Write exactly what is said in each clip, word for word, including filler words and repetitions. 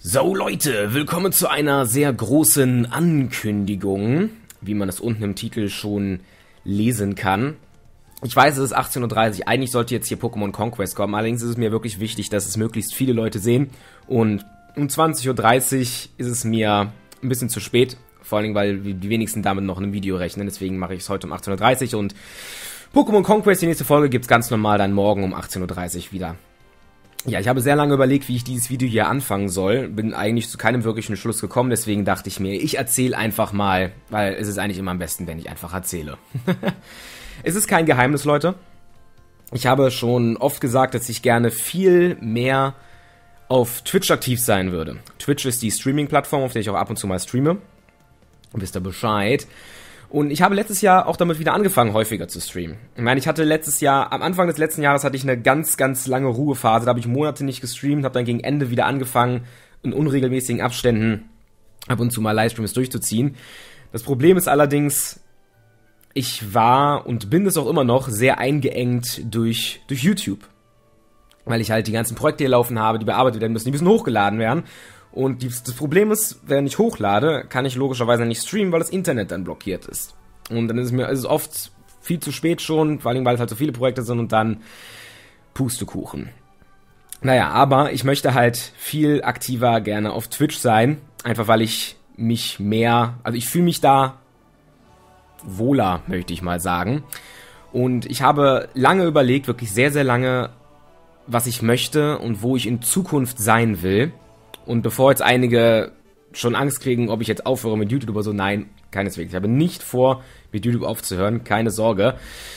So Leute, willkommen zu einer sehr großen Ankündigung, wie man es unten im Titel schon lesen kann. Ich weiß, es ist achtzehn Uhr dreißig, eigentlich sollte jetzt hier Pokémon Conquest kommen, allerdings ist es mir wirklich wichtig, dass es möglichst viele Leute sehen. Und um zwanzig Uhr dreißig ist es mir ein bisschen zu spät, vor allem weil die wenigsten damit noch in einem Video rechnen, deswegen mache ich es heute um achtzehn Uhr dreißig und Pokémon Conquest, die nächste Folge, gibt es ganz normal dann morgen um achtzehn Uhr dreißig wieder. Ja, ich habe sehr lange überlegt, wie ich dieses Video hier anfangen soll. Bin eigentlich zu keinem wirklichen Schluss gekommen, deswegen dachte ich mir, ich erzähle einfach mal, weil es ist eigentlich immer am besten, wenn ich einfach erzähle. Es ist kein Geheimnis, Leute. Ich habe schon oft gesagt, dass ich gerne viel mehr auf Twitch aktiv sein würde. Twitch ist die Streaming-Plattform, auf der ich auch ab und zu mal streame. Wisst ihr Bescheid. Und ich habe letztes Jahr auch damit wieder angefangen, häufiger zu streamen. Ich meine, ich hatte letztes Jahr, am Anfang des letzten Jahres hatte ich eine ganz, ganz lange Ruhephase. Da habe ich Monate nicht gestreamt, habe dann gegen Ende wieder angefangen, in unregelmäßigen Abständen ab und zu mal Livestreams durchzuziehen. Das Problem ist allerdings, ich war und bin es auch immer noch sehr eingeengt durch, durch YouTube. Weil ich halt die ganzen Projekte hier laufen habe, die bearbeitet werden müssen, die müssen hochgeladen werden. Und das Problem ist, wenn ich hochlade, kann ich logischerweise nicht streamen, weil das Internet dann blockiert ist. Und dann ist es mir ist es oft viel zu spät schon, vor allem weil es halt so viele Projekte sind und dann Pustekuchen. Naja, aber ich möchte halt viel aktiver gerne auf Twitch sein, einfach weil ich mich mehr, also ich fühle mich da wohler, möchte ich mal sagen. Und ich habe lange überlegt, wirklich sehr, sehr lange, was ich möchte und wo ich in Zukunft sein will. Und bevor jetzt einige schon Angst kriegen, ob ich jetzt aufhöre mit YouTube oder so, nein, keineswegs. Ich habe nicht vor, mit YouTube aufzuhören, keine Sorge.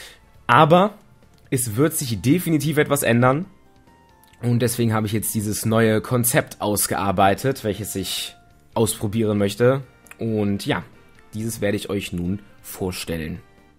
Aber es wird sich definitiv etwas ändern. Und deswegen habe ich jetzt dieses neue Konzept ausgearbeitet, welches ich ausprobieren möchte. Und ja, dieses werde ich euch nun vorstellen.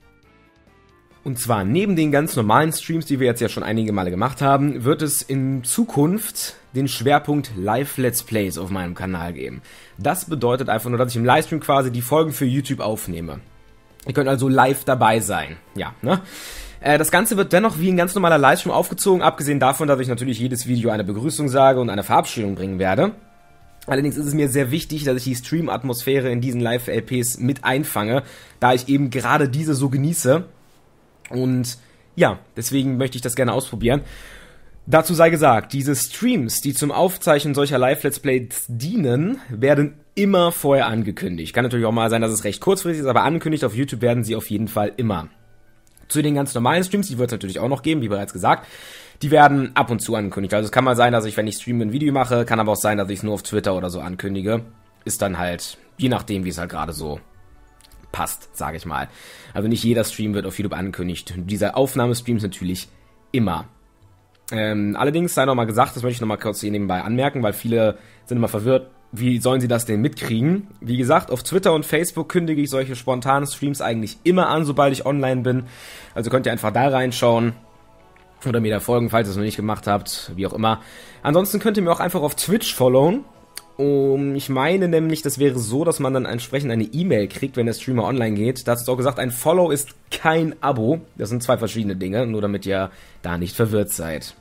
Und zwar neben den ganz normalen Streams, die wir jetzt ja schon einige Male gemacht haben, wird es in Zukunft den Schwerpunkt Live-Let's Plays auf meinem Kanal geben. Das bedeutet einfach nur, dass ich im Livestream quasi die Folgen für YouTube aufnehme. Ihr könnt also live dabei sein. Ja, ne? Äh, das Ganze wird dennoch wie ein ganz normaler Livestream aufgezogen, abgesehen davon, dass ich natürlich jedes Video eine Begrüßung sage und eine Verabschiedung bringen werde. Allerdings ist es mir sehr wichtig, dass ich die Stream-Atmosphäre in diesen Live-L Ps mit einfange, da ich eben gerade diese so genieße. Und ja, deswegen möchte ich das gerne ausprobieren. Dazu sei gesagt, diese Streams, die zum Aufzeichnen solcher Live-Let's Plays dienen, werden immer vorher angekündigt. Kann natürlich auch mal sein, dass es recht kurzfristig ist, aber angekündigt auf YouTube werden sie auf jeden Fall immer. Zu den ganz normalen Streams, die wird es natürlich auch noch geben, wie bereits gesagt, die werden ab und zu angekündigt. Also es kann mal sein, dass ich, wenn ich streame, ein Video mache, kann aber auch sein, dass ich es nur auf Twitter oder so ankündige. Ist dann halt, je nachdem, wie es halt gerade so passt, sage ich mal. Also nicht jeder Stream wird auf YouTube angekündigt. Dieser Aufnahmestreams natürlich immer. Ähm, allerdings sei noch mal gesagt, das möchte ich noch mal kurz hier nebenbei anmerken, weil viele sind immer verwirrt, wie sollen sie das denn mitkriegen? Wie gesagt, auf Twitter und Facebook kündige ich solche spontanen Streams eigentlich immer an, sobald ich online bin. Also könnt ihr einfach da reinschauen oder mir da folgen, falls ihr es noch nicht gemacht habt, wie auch immer. Ansonsten könnt ihr mir auch einfach auf Twitch followen. Um, ich meine nämlich, das wäre so, dass man dann entsprechend eine E-Mail kriegt, wenn der Streamer online geht. Dazu ist auch gesagt, ein Follow ist kein Abo. Das sind zwei verschiedene Dinge, nur damit ihr da nicht verwirrt seid.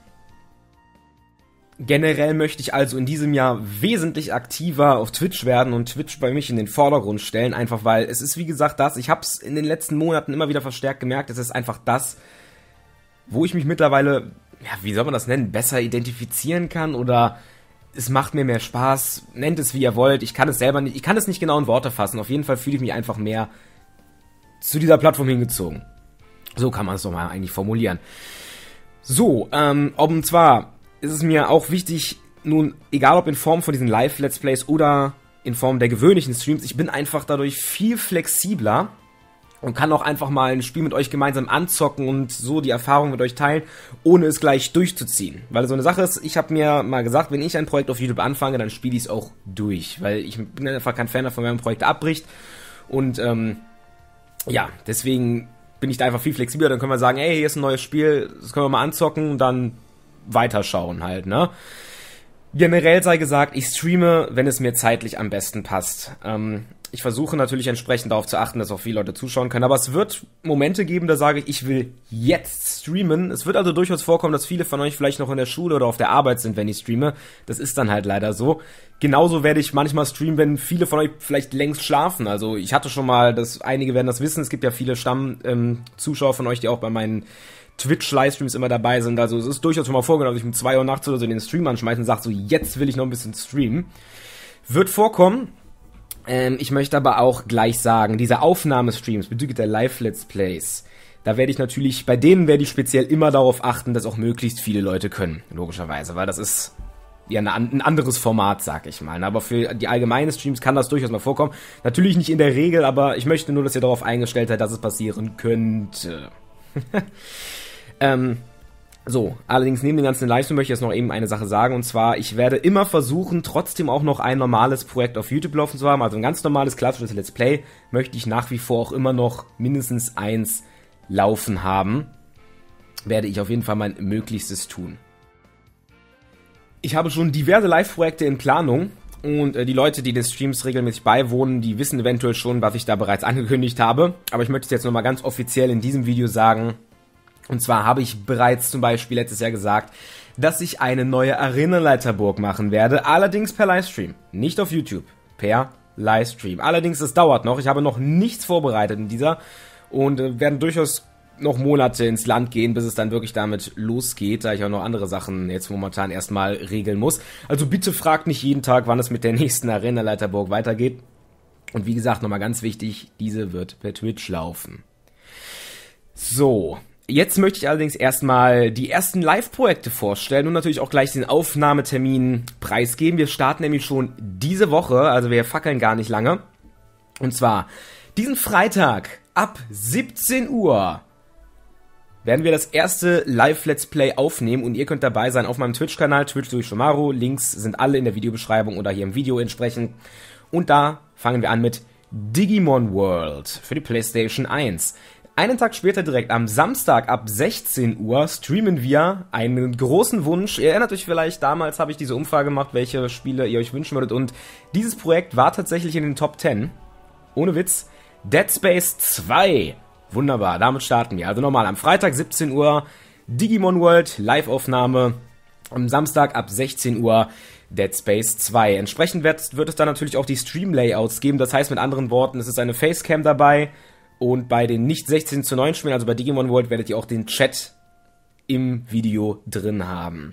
Generell möchte ich also in diesem Jahr wesentlich aktiver auf Twitch werden und Twitch bei mich in den Vordergrund stellen, einfach weil es ist wie gesagt das, ich habe es in den letzten Monaten immer wieder verstärkt gemerkt, es ist einfach das, wo ich mich mittlerweile, ja, wie soll man das nennen, besser identifizieren kann oder es macht mir mehr Spaß, nennt es wie ihr wollt, ich kann es selber nicht, ich kann es nicht genau in Worte fassen, auf jeden Fall fühle ich mich einfach mehr zu dieser Plattform hingezogen. So kann man es doch mal eigentlich formulieren. So, ähm, und zwar ist es mir auch wichtig, nun, egal ob in Form von diesen Live-Let's Plays oder in Form der gewöhnlichen Streams, ich bin einfach dadurch viel flexibler und kann auch einfach mal ein Spiel mit euch gemeinsam anzocken und so die Erfahrung mit euch teilen, ohne es gleich durchzuziehen. Weil so eine Sache ist, ich habe mir mal gesagt, wenn ich ein Projekt auf YouTube anfange, dann spiele ich es auch durch. Weil ich bin einfach kein Fan davon, wenn ein Projekt abbricht. Und ähm, ja, deswegen bin ich da einfach viel flexibler. Dann können wir sagen, ey, hier ist ein neues Spiel, das können wir mal anzocken und dann weiterschauen halt, ne? Generell sei gesagt, ich streame, wenn es mir zeitlich am besten passt. Ähm, ich versuche natürlich entsprechend darauf zu achten, dass auch viele Leute zuschauen können, aber es wird Momente geben, da sage ich, ich will jetzt streamen. Es wird also durchaus vorkommen, dass viele von euch vielleicht noch in der Schule oder auf der Arbeit sind, wenn ich streame. Das ist dann halt leider so. Genauso werde ich manchmal streamen, wenn viele von euch vielleicht längst schlafen. Also ich hatte schon mal, das, einige werden das wissen, es gibt ja viele Stamm-Zuschauer ähm, von euch, die auch bei meinen Twitch-Livestreams immer dabei sind. Also es ist durchaus schon mal vorgekommen, dass ich um zwei Uhr nachts oder so den Stream anschmeiße und sage so, jetzt will ich noch ein bisschen streamen. Wird vorkommen. Ähm, ich möchte aber auch gleich sagen, diese Aufnahmestreams bezüglich der Live-Let's Plays, da werde ich natürlich, bei denen werde ich speziell immer darauf achten, dass auch möglichst viele Leute können, logischerweise, weil das ist ja eine, ein anderes Format, sag ich mal. Aber für die allgemeinen Streams kann das durchaus mal vorkommen. Natürlich nicht in der Regel, aber ich möchte nur, dass ihr darauf eingestellt seid, dass es passieren könnte. ähm, so, allerdings neben dem ganzen Livestream möchte ich jetzt noch eben eine Sache sagen, und zwar, ich werde immer versuchen, trotzdem auch noch ein normales Projekt auf YouTube laufen zu haben, also ein ganz normales, klassisches Let's Play, möchte ich nach wie vor auch immer noch mindestens eins laufen haben. Werde ich auf jeden Fall mein Möglichstes tun. Ich habe schon diverse Live-Projekte in Planung, und äh, die Leute, die den Streams regelmäßig beiwohnen, die wissen eventuell schon, was ich da bereits angekündigt habe, aber ich möchte es jetzt nochmal ganz offiziell in diesem Video sagen. Und zwar habe ich bereits zum Beispiel letztes Jahr gesagt, dass ich eine neue Arenaleiterburg machen werde, allerdings per Livestream, nicht auf YouTube, per Livestream. Allerdings, es dauert noch, ich habe noch nichts vorbereitet in dieser und äh, werden durchaus noch Monate ins Land gehen, bis es dann wirklich damit losgeht, da ich auch noch andere Sachen jetzt momentan erstmal regeln muss. Also bitte fragt nicht jeden Tag, wann es mit der nächsten Arenaleiterburg weitergeht. Und wie gesagt, nochmal ganz wichtig, diese wird per Twitch laufen. So. Jetzt möchte ich allerdings erstmal die ersten Live-Projekte vorstellen und natürlich auch gleich den Aufnahmetermin preisgeben. Wir starten nämlich schon diese Woche, also wir fackeln gar nicht lange. Und zwar diesen Freitag ab siebzehn Uhr werden wir das erste Live-Let's Play aufnehmen und ihr könnt dabei sein auf meinem Twitch-Kanal, Twitch durch Shomaru. Links sind alle in der Videobeschreibung oder hier im Video entsprechend. Und da fangen wir an mit Digimon World für die PlayStation eins. Einen Tag später, direkt am Samstag ab sechzehn Uhr, streamen wir einen großen Wunsch. Ihr erinnert euch vielleicht, damals habe ich diese Umfrage gemacht, welche Spiele ihr euch wünschen würdet. Und dieses Projekt war tatsächlich in den Top zehn. Ohne Witz. Dead Space zwei. Wunderbar, damit starten wir. Also nochmal, am Freitag siebzehn Uhr, Digimon World, Live-Aufnahme. Am Samstag ab sechzehn Uhr, Dead Space zwei. Entsprechend wird, wird es dann natürlich auch die Stream-Layouts geben. Das heißt mit anderen Worten, es ist eine Facecam dabei. Und bei den nicht sechzehn zu neun Spielen, also bei Digimon World, werdet ihr auch den Chat im Video drin haben.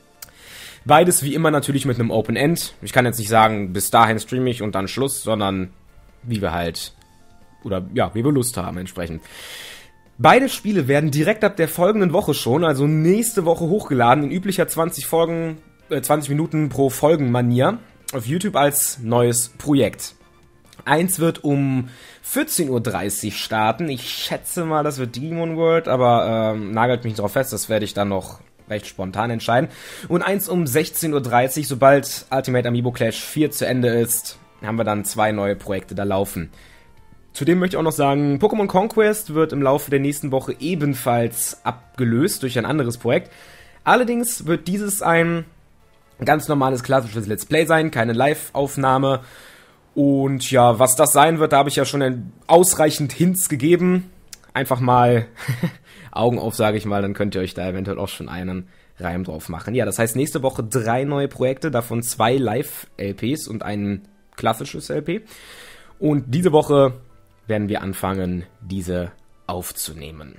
Beides wie immer natürlich mit einem Open End. Ich kann jetzt nicht sagen, bis dahin streame ich und dann Schluss, sondern wie wir halt, oder ja, wie wir Lust haben entsprechend. Beide Spiele werden direkt ab der folgenden Woche schon, also nächste Woche hochgeladen, in üblicher zwanzig Folgen, äh, zwanzig Minuten pro Folgenmanier auf YouTube als neues Projekt. Eins wird um vierzehn Uhr dreißig starten. Ich schätze mal, das wird Digimon World, aber ähm, nagelt mich drauf fest, das werde ich dann noch recht spontan entscheiden. Und eins um sechzehn Uhr dreißig, sobald Ultimate Amiibo Clash vier zu Ende ist, haben wir dann zwei neue Projekte da laufen. Zudem möchte ich auch noch sagen, Pokémon Conquest wird im Laufe der nächsten Woche ebenfalls abgelöst durch ein anderes Projekt. Allerdings wird dieses ein ganz normales, klassisches Let's Play sein, keine Live-Aufnahme. Und ja, was das sein wird, da habe ich ja schon ausreichend Hints gegeben. Einfach mal Augen auf, sage ich mal, dann könnt ihr euch da eventuell auch schon einen Reim drauf machen. Ja, das heißt nächste Woche drei neue Projekte, davon zwei Live-L Ps und ein klassisches L P. Und diese Woche werden wir anfangen, diese aufzunehmen.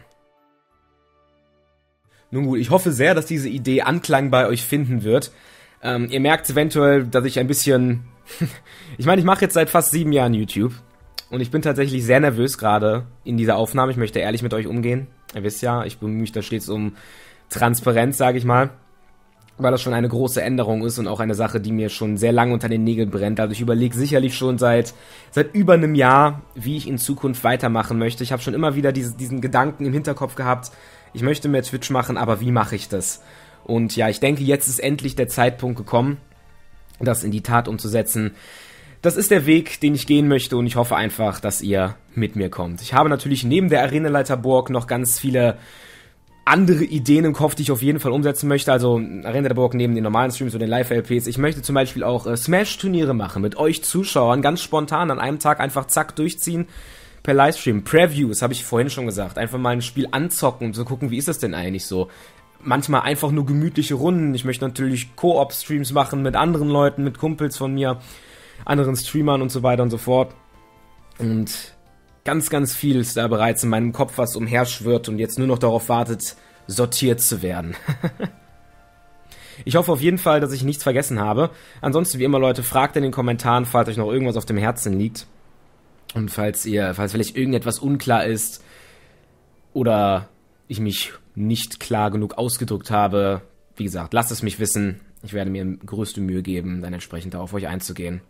Nun gut, ich hoffe sehr, dass diese Idee Anklang bei euch finden wird. Ähm, ihr merkt eventuell, dass ich ein bisschen... ich meine, ich mache jetzt seit fast sieben Jahren YouTube und ich bin tatsächlich sehr nervös gerade in dieser Aufnahme. Ich möchte ehrlich mit euch umgehen. Ihr wisst ja, ich bemühe mich da stets um Transparenz, sage ich mal, weil das schon eine große Änderung ist und auch eine Sache, die mir schon sehr lange unter den Nägeln brennt. Also ich überlege sicherlich schon seit seit über einem Jahr, wie ich in Zukunft weitermachen möchte. Ich habe schon immer wieder diese, diesen Gedanken im Hinterkopf gehabt, ich möchte mehr Twitch machen, aber wie mache ich das? Und ja, ich denke, jetzt ist endlich der Zeitpunkt gekommen, das in die Tat umzusetzen. Das ist der Weg, den ich gehen möchte und ich hoffe einfach, dass ihr mit mir kommt. Ich habe natürlich neben der Arenaleiterburg noch ganz viele andere Ideen im Kopf, die ich auf jeden Fall umsetzen möchte. Also Arena der Burg neben den normalen Streams und den Live-L Ps. Ich möchte zum Beispiel auch äh, Smash-Turniere machen mit euch Zuschauern, ganz spontan an einem Tag einfach zack durchziehen per Livestream. Previews, habe ich vorhin schon gesagt. Einfach mal ein Spiel anzocken und so gucken, wie ist das denn eigentlich so. Manchmal einfach nur gemütliche Runden. Ich möchte natürlich Koop-Streams machen mit anderen Leuten, mit Kumpels von mir, anderen Streamern und so weiter und so fort. Und ganz, ganz viel ist da bereits in meinem Kopf, was umherschwirrt und jetzt nur noch darauf wartet, sortiert zu werden. Ich hoffe auf jeden Fall, dass ich nichts vergessen habe. Ansonsten, wie immer, Leute, fragt in den Kommentaren, falls euch noch irgendwas auf dem Herzen liegt. Und falls ihr, falls vielleicht irgendetwas unklar ist oder ich mich nicht klar genug ausgedrückt habe, wie gesagt, lasst es mich wissen. Ich werde mir größte Mühe geben, dann entsprechend auf euch einzugehen.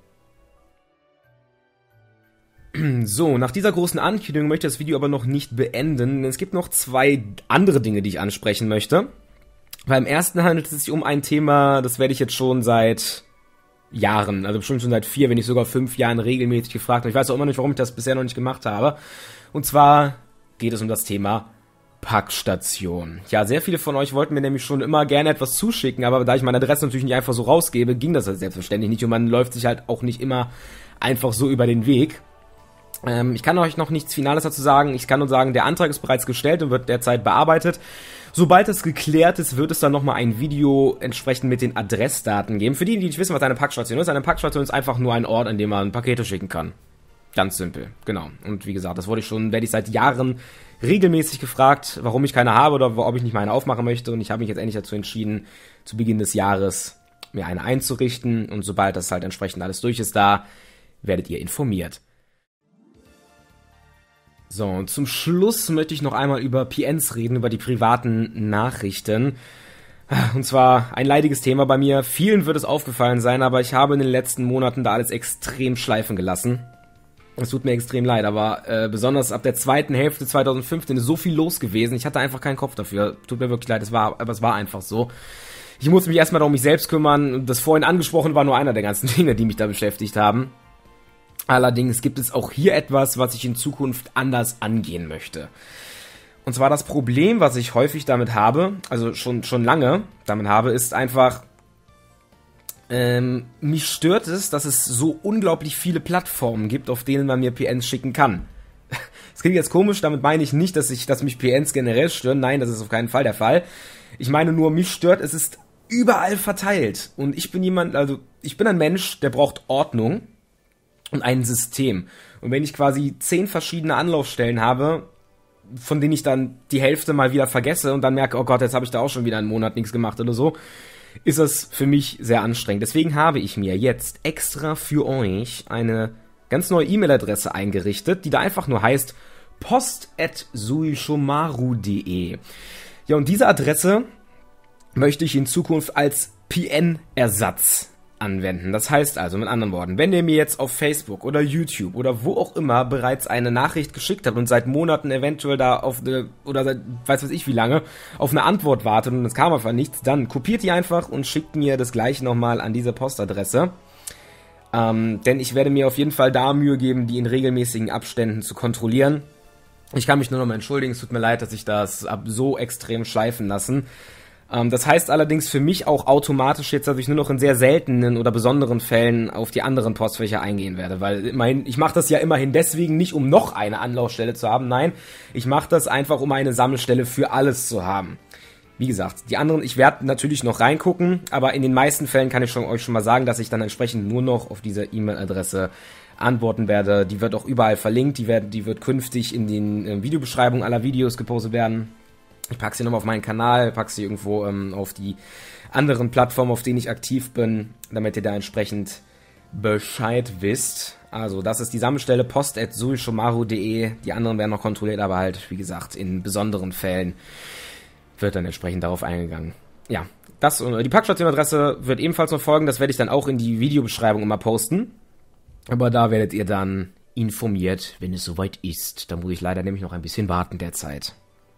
So, nach dieser großen Ankündigung möchte ich das Video aber noch nicht beenden. Es gibt noch zwei andere Dinge, die ich ansprechen möchte. Beim ersten handelt es sich um ein Thema, das werde ich jetzt schon seit Jahren, also bestimmt schon seit vier, wenn nicht sogar fünf Jahren regelmäßig gefragt. Und ich weiß auch immer nicht, warum ich das bisher noch nicht gemacht habe. Und zwar geht es um das Thema Packstation. Ja, sehr viele von euch wollten mir nämlich schon immer gerne etwas zuschicken, aber da ich meine Adresse natürlich nicht einfach so rausgebe, ging das halt selbstverständlich nicht und man läuft sich halt auch nicht immer einfach so über den Weg. Ähm, ich kann euch noch nichts Finales dazu sagen. Ich kann nur sagen, der Antrag ist bereits gestellt und wird derzeit bearbeitet. Sobald es geklärt ist, wird es dann nochmal ein Video entsprechend mit den Adressdaten geben. Für die, die nicht wissen, was eine Packstation ist, eine Packstation ist einfach nur ein Ort, an dem man Pakete schicken kann. Ganz simpel, genau. Und wie gesagt, das wurde ich schon, werde ich seit Jahren regelmäßig gefragt, warum ich keine habe oder ob ich nicht meine aufmachen möchte. Und ich habe mich jetzt endlich dazu entschieden, zu Beginn des Jahres mir eine einzurichten. Und sobald das halt entsprechend alles durch ist da, werdet ihr informiert. So, und zum Schluss möchte ich noch einmal über P Ns reden, über die privaten Nachrichten. Und zwar ein leidiges Thema bei mir. Vielen wird es aufgefallen sein, aber ich habe in den letzten Monaten da alles extrem schleifen gelassen. Es tut mir extrem leid, aber äh, besonders ab der zweiten Hälfte zwanzig fünfzehn ist so viel los gewesen. Ich hatte einfach keinen Kopf dafür. Tut mir wirklich leid, es war, aber es war einfach so. Ich musste mich erstmal um mich selbst kümmern. Das vorhin angesprochen war nur einer der ganzen Dinge, die mich da beschäftigt haben. Allerdings gibt es auch hier etwas, was ich in Zukunft anders angehen möchte. Und zwar das Problem, was ich häufig damit habe, also schon, schon lange damit habe, ist einfach, ähm, mich stört es, dass es so unglaublich viele Plattformen gibt, auf denen man mir P Ns schicken kann. Das klingt jetzt komisch, damit meine ich nicht, dass ich, dass mich P Ns generell stören. Nein, das ist auf keinen Fall der Fall. Ich meine nur, mich stört, es ist überall verteilt. Und ich bin jemand, also ich bin ein Mensch, der braucht Ordnung und ein System. Und wenn ich quasi zehn verschiedene Anlaufstellen habe, von denen ich dann die Hälfte mal wieder vergesse und dann merke, oh Gott, jetzt habe ich da auch schon wieder einen Monat nichts gemacht oder so, ist das für mich sehr anstrengend. Deswegen habe ich mir jetzt extra für euch eine ganz neue E-Mail-Adresse eingerichtet, die da einfach nur heißt post at suishomaru punkt de. Ja, und diese Adresse möchte ich in Zukunft als P N-Ersatz anwenden. Das heißt also, mit anderen Worten, wenn ihr mir jetzt auf Facebook oder YouTube oder wo auch immer bereits eine Nachricht geschickt habt und seit Monaten eventuell da auf eine, oder seit weiß was ich wie lange, auf eine Antwort wartet und es kam einfach nichts, dann kopiert die einfach und schickt mir das gleiche nochmal an diese Postadresse. Ähm, denn ich werde mir auf jeden Fall da Mühe geben, die in regelmäßigen Abständen zu kontrollieren. Ich kann mich nur noch mal entschuldigen, es tut mir leid, dass ich das ab so extrem schleifen lassen. Ähm, das heißt allerdings für mich auch automatisch jetzt, dass ich nur noch in sehr seltenen oder besonderen Fällen auf die anderen Postfächer eingehen werde, weil immerhin, ich mache das ja immerhin deswegen nicht, um noch eine Anlaufstelle zu haben, nein, ich mache das einfach, um eine Sammelstelle für alles zu haben. Wie gesagt, die anderen, ich werde natürlich noch reingucken, aber in den meisten Fällen kann ich schon, euch schon mal sagen, dass ich dann entsprechend nur noch auf diese E-Mail-Adresse antworten werde. Die wird auch überall verlinkt, die, werden, die wird künftig in den äh, Videobeschreibungen aller Videos gepostet werden. Ich packe sie nochmal auf meinen Kanal, packe sie irgendwo ähm, auf die anderen Plattformen, auf denen ich aktiv bin, damit ihr da entsprechend Bescheid wisst. Also das ist die Sammelstelle post at suishomaru punkt de. Die anderen werden noch kontrolliert, aber halt, wie gesagt, in besonderen Fällen wird dann entsprechend darauf eingegangen. Ja, das, die Packstationadresse wird ebenfalls noch folgen. Das werde ich dann auch in die Videobeschreibung immer posten. Aber da werdet ihr dann informiert, wenn es soweit ist. Da muss ich leider nämlich noch ein bisschen warten derzeit.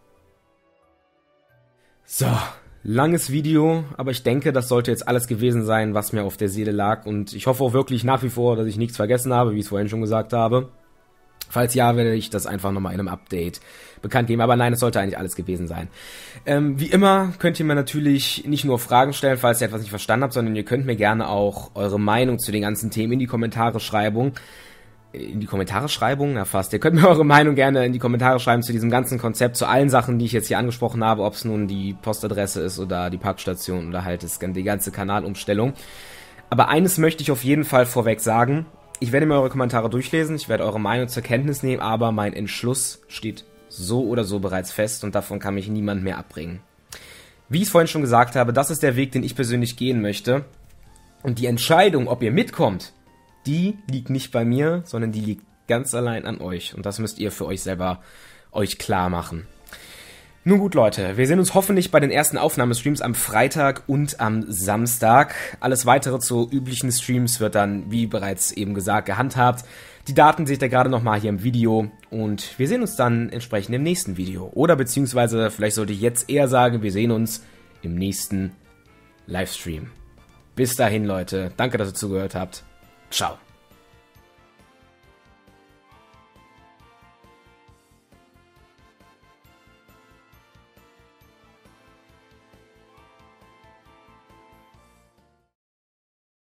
So, langes Video, aber ich denke, das sollte jetzt alles gewesen sein, was mir auf der Seele lag. Und ich hoffe auch wirklich nach wie vor, dass ich nichts vergessen habe, wie ich es vorhin schon gesagt habe. Falls ja, werde ich das einfach nochmal in einem Update bekannt geben. Aber nein, es sollte eigentlich alles gewesen sein. Ähm, wie immer könnt ihr mir natürlich nicht nur Fragen stellen, falls ihr etwas nicht verstanden habt, sondern ihr könnt mir gerne auch eure Meinung zu den ganzen Themen in die Kommentare schreiben. In die Kommentare schreiben? Na fast. Ihr könnt mir eure Meinung gerne in die Kommentare schreiben zu diesem ganzen Konzept, zu allen Sachen, die ich jetzt hier angesprochen habe, ob es nun die Postadresse ist oder die Parkstation oder halt das, die ganze Kanalumstellung. Aber eines möchte ich auf jeden Fall vorweg sagen. Ich werde mir eure Kommentare durchlesen, ich werde eure Meinung zur Kenntnis nehmen, aber mein Entschluss steht so oder so bereits fest und davon kann mich niemand mehr abbringen. Wie ich es vorhin schon gesagt habe, das ist der Weg, den ich persönlich gehen möchte. Und die Entscheidung, ob ihr mitkommt, die liegt nicht bei mir, sondern die liegt ganz allein an euch. Und das müsst ihr für euch selber euch klar machen. Nun gut, Leute, wir sehen uns hoffentlich bei den ersten Aufnahmestreams am Freitag und am Samstag. Alles weitere zu üblichen Streams wird dann, wie bereits eben gesagt, gehandhabt. Die Daten seht ihr gerade nochmal hier im Video und wir sehen uns dann entsprechend im nächsten Video. Oder beziehungsweise, vielleicht sollte ich jetzt eher sagen, wir sehen uns im nächsten Livestream. Bis dahin, Leute. Danke, dass ihr zugehört habt. Ciao.